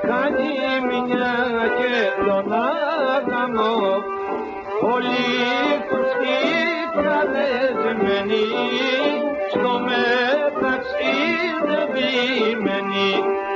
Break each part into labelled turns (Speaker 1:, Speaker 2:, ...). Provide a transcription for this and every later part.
Speaker 1: κάνει μια και τον άγαμο, όλοι τους καλεσμένοι στο μεταξύ δεδομένοι.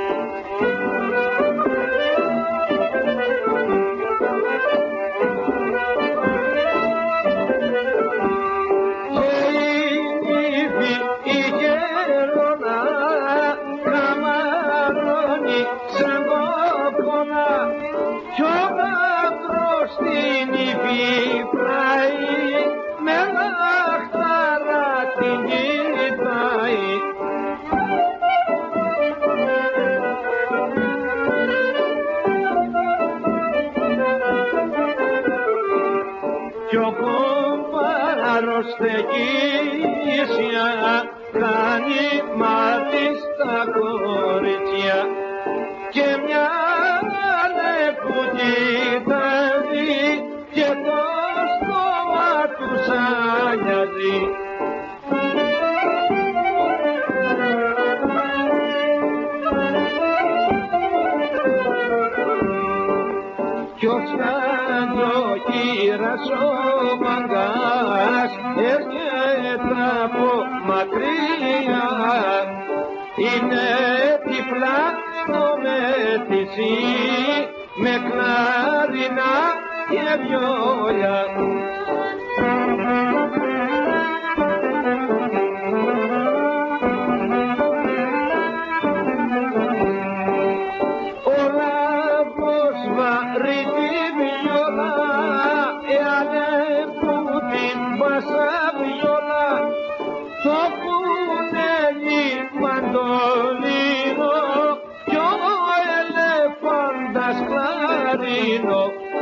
Speaker 1: Κι ο κόμπαρος στεκίσια κάνει μάτι στα κορίτσια και μια που κοιτάζει και το στόμα του σαλιάζει. Κι ο Σκαντοκύρας ο μαγκάς έρχεται από μακριά, είναι τυφλά στο μετησί με κλάρινα και βιόλια. Ο λάβος βαρύ τη βιόλα, εάνε που την πάσα βιόλα, το κουνέλι μαντολίνο κι ο ελεφάντας κλαρίνο.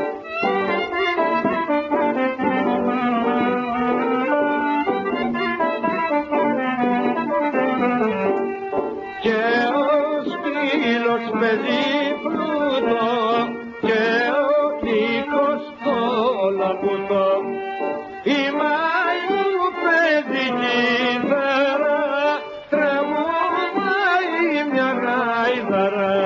Speaker 1: Και ο σκύλος παίζει πλούτο και ο λύκος το λαμπούτο. Η Μαϊού παίζει κιθάρα, τραγουδάει μια γάιδαρα.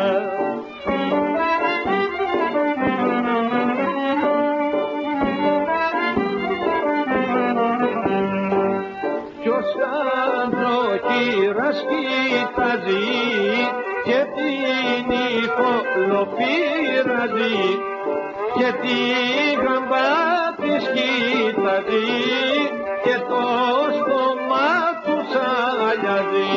Speaker 1: Κι ο Σκαντοκύρας κοιτάζει και την ηχολοπήραζει και τη γαμπά της κοιτάζει και το στόμα του σαλιάζει.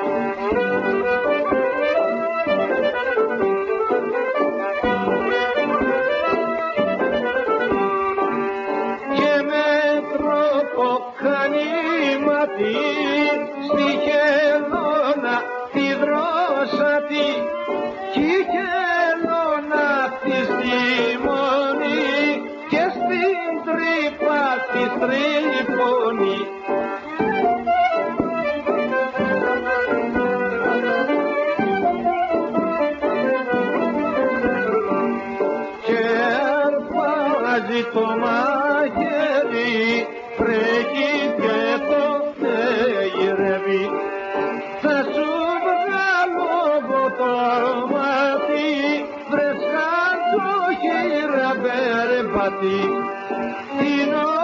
Speaker 1: Και με τρόπο κάνει ματί στη χελώνα τη δρόσατη κι η χελώνα της τιμώνει και στην τρύπα της τρυπώνει. Και αρπάζει το μαχαίρι, βρέχει και το γυρεύει. Θα σου βγάλω εγώ το μάτι, βρες Σκαντοκύρα περπατή.